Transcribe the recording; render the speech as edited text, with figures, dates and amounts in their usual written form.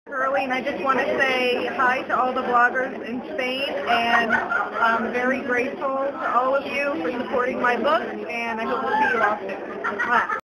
Hurley, and I just want to say hi to all the bloggers in Spain, and I'm very grateful to all of you for supporting my book, and I hope to see you all soon. Mwah.